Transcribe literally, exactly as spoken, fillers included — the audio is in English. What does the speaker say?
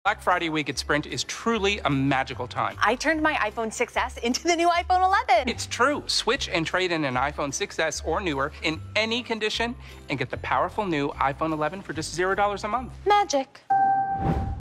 Black Friday week at Sprint is truly a magical time. I turned my iPhone six S into the new iPhone eleven. It's true. Switch and trade in an iPhone six S or newer in any condition and get the powerful new iPhone eleven for just zero dollars a month. Magic.